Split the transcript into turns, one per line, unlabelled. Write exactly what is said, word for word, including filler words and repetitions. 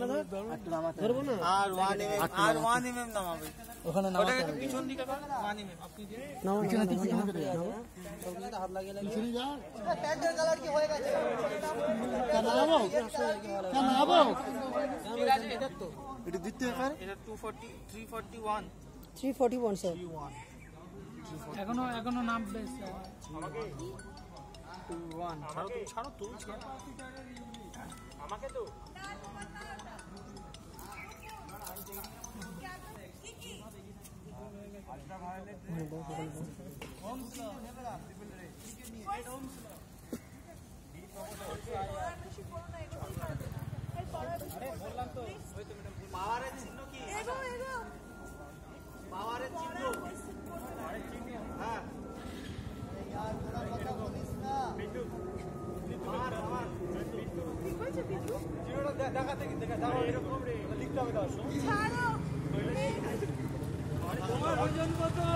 ধরবো না
আর ওয়ান এমএম আর ওয়ান এমএম নামাবে
ওখানে নামাতে হবে
পিছন দিকে ওয়ান এমএম আপনি যে
পিছনে দিকে হাত লাগিয়ে লাগিয়ে পিছনে যা
প্যান্টের কালার কি হয়ে গেছে
নামাবো কেন নামাবো
ঠিক আছে এটা তো
এটা দিতে এখানে
এটা two forty three forty one
three forty one sir
এখনো এখনো নাম বেশ
আমাকে টু ওয়ান ছাড়ো তো ছাড়ো তো আমাকে তো ultraviolet home slow never up triple ray eight home slow আরে বললাম তো ওই তো ম্যাডাম পাওয়ারের চিহ্ন কি এগো এগো পাওয়ারের চিহ্ন পাওয়ারের চিহ্ন হ্যাঁ यार थोड़ा কথা বলিস না বিটু মার মার কি কইছে বিটু জিরোটা দেখাতে কি দেখা দাও এরকম রে লিখতে হবে দাও ছাড়ো তোমার ওজন কত